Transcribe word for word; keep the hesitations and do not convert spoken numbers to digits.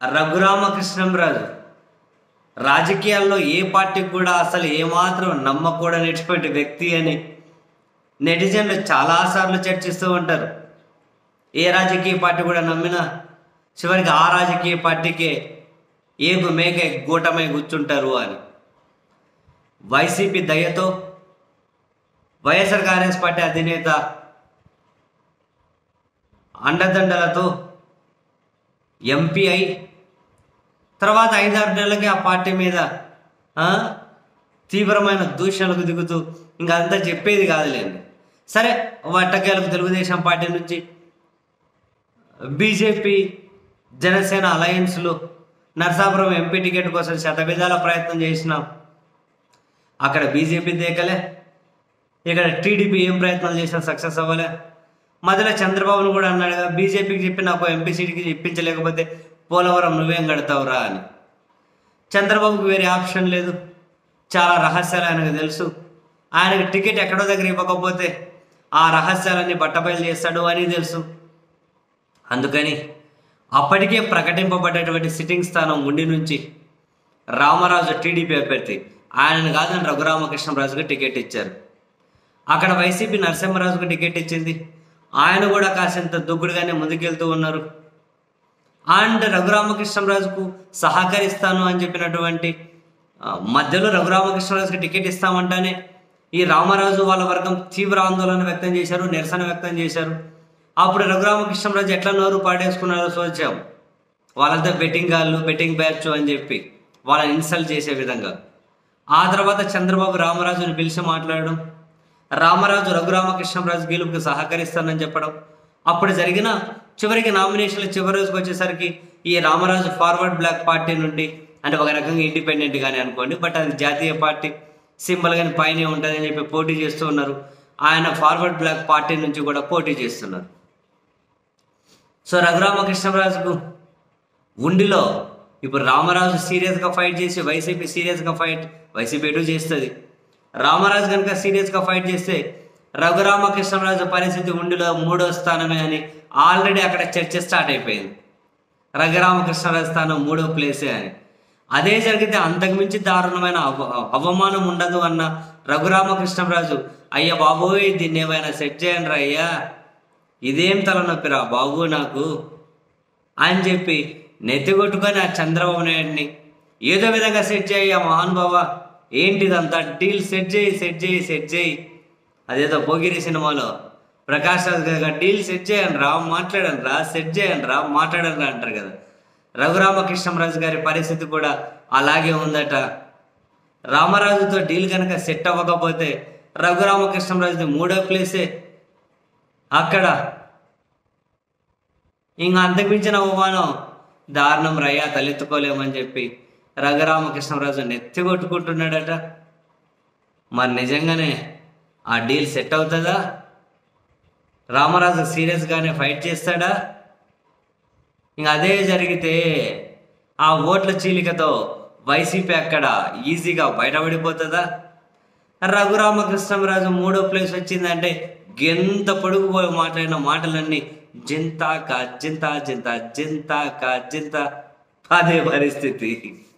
రఘురామకృష్ణంరాజు రాజకీయాల్లో ఏ పార్టీకి కూడా అసలు ఏమాత్రం నమ్మకూడనటువంటి వ్యక్తి అని నెటిజన్లు చాలాసార్లు చర్చిస్తూ ఉంటారు. ఏ రాజకీయ పార్టీ కూడా నమ్మినా చివరికి ఆ రాజకీయ పార్టీకే ఏగు మేక గూటమై కూర్చుంటారు అని. వైసీపీ దయతో వైఎస్ఆర్ కాంగ్రెస్ పార్టీ అధినేత అండదండలతో ఎంపీ అయి తర్వాత ఐదారు నెలలకి ఆ పార్టీ మీద తీవ్రమైన దూషణలకు దిగుతూ ఇంకా అంతా చెప్పేది కాదులేండి. సరే, వట్టకేలకు తెలుగుదేశం పార్టీ నుంచి బీజేపీ జనసేన అలయన్స్లో నరసాపురం ఎంపీ టికెట్ కోసం శతవిధాల ప్రయత్నం చేసినాం. అక్కడ బీజేపీ దేకలే, ఇక్కడ టీడీపీ ఏం ప్రయత్నాలు చేసినా సక్సెస్ అవ్వలే. మధ్యలో చంద్రబాబును కూడా అన్నాడుగా, బీజేపీకి చెప్పి నాకు ఎంపీ సీట్కి ఇప్పించలేకపోతే పోలవరం నువ్వేం కడతావురా అని. చంద్రబాబుకి వేరే ఆప్షన్ లేదు, చాలా రహస్యాలు ఆయనకు తెలుసు. ఆయనకు టికెట్ ఎక్కడో దగ్గర ఇవ్వకపోతే ఆ రహస్యాలన్నీ బట్టబయలు చేస్తాడు అని తెలుసు. అందుకని అప్పటికే ప్రకటింపబడ్డటువంటి సిట్టింగ్ స్థానం ఉండి నుంచి రామరాజు టీడీపీ అభ్యర్థి ఆయనను కాదని రఘురామకృష్ణరాజుకి టికెట్ ఇచ్చారు. అక్కడ వైసీపీ నరసింహరాజుకు టికెట్ ఇచ్చింది. ఆయన కూడా కాసింత దుగ్గుడుగానే ముందుకెళ్తూ ఉన్నారు. అండ్ రఘురామకృష్ణరాజుకు సహకరిస్తాను అని చెప్పినటువంటి మధ్యలో రఘురామకృష్ణరాజుకి టికెట్ ఇస్తామంటానే ఈ రామరాజు వాళ్ళ వర్గం తీవ్ర ఆందోళన వ్యక్తం చేశారు, నిరసన వ్యక్తం చేశారు. అప్పుడు రఘురామకృష్ణరాజు ఎట్లా నోరు పాడేసుకున్నారో చూసాం. వాళ్ళంతా బెట్టింగ్ గాళ్ళు, బెట్టింగ్ బ్యాచ్ అని చెప్పి వాళ్ళని ఇన్సల్ట్ చేసే విధంగా. ఆ తర్వాత చంద్రబాబు రామరాజుని పిలిచి మాట్లాడడం, రామరాజు రఘురామకృష్ణరాజు గెలుపుకి సహకరిస్తానని చెప్పడం. అప్పుడు జరిగిన చివరికి నామినేషన్లు చివరి రోజుకి వచ్చేసరికి ఈ రామరాజు ఫార్వర్డ్ బ్లాక్ పార్టీ నుండి, అంటే ఒక రకంగా ఇండిపెండెంట్ కానీ అనుకోండి, బట్ అది జాతీయ పార్టీ సింబల్ కానీ పైనే ఉంటుందని చెప్పి పోటీ చేస్తూ ఉన్నారు. ఆయన ఫార్వర్డ్ బ్లాక్ పార్టీ నుంచి కూడా పోటీ చేస్తున్నారు. సో రఘురామకృష్ణరాజుకు ఉండిలో ఇప్పుడు రామరాజు సీరియస్గా ఫైట్ చేసి వైసీపీ సీరియస్గా ఫైట్ వైసీపీ ఎటు చేస్తుంది. రామరాజు కనుక సీరియస్గా ఫైట్ చేస్తే రఘురామకృష్ణరాజు పరిస్థితి ఉండిలో మూడో స్థానమే అని ఆల్రెడీ అక్కడ చర్చ స్టార్ట్ అయిపోయింది. రఘురామకృష్ణరాజు స్థానం మూడో ప్లేసే అని. అదే జరిగితే అంతకుమించి దారుణమైన అవ అవమానం ఉండదు అన్న రఘురామకృష్ణరాజు, అయ్యా బాబోయ్ దీన్ని ఏమైనా సెట్ చేయండి రా అయ్యా, ఇదేం తలనొప్పిరా బాబు నాకు అని చెప్పి నెత్తికొట్టుకొని ఆ చంద్రబాబు నాయుడిని ఏదో విధంగా సెట్ చేయ మహానుభావ, ఏంటిదంతా డీల్ సెట్ చేయి సెట్ చేయి సెట్ చేయి. అదేదో పోగిరి సినిమాలో ప్రకాష్ రాజ్ గారు డీల్ సెట్ చేయండి రా, మాట్లాడండి రా, సెట్ చేయండి రా, మాట్లాడండి రా అంటారు కదా. రఘురామకృష్ణరాజు గారి పరిస్థితి కూడా అలాగే ఉందట. రామరాజుతో డీల్ కనుక సెట్ అవ్వకపోతే రఘురామకృష్ణరాజుది మూడో ప్లేసే. అక్కడ ఇంకా అంతకుమించిన అవమానం దారుణం రయ్యా తలెత్తుకోలేమని చెప్పి రఘురామకృష్ణరాజు నెత్తి కొట్టుకుంటున్నాడట. మరి నిజంగానే ఆ డీల్ సెట్ అవుతుందా? రామరాజు సీరియస్గానే ఫైట్ చేస్తాడా? ఇంకా అదే జరిగితే ఆ ఓట్ల చీలికతో వైసీపీ అక్కడ ఈజీగా బయటపడిపోతుందా? రఘురామకృష్ణరాజు మూడో ప్లేస్ వచ్చిందంటే ఎంత పొడుగు పోయి మాట్లాడిన మాటలన్నీ జింతా కా జింతా జింతా జింతా కా జింతా అదే పరిస్థితి.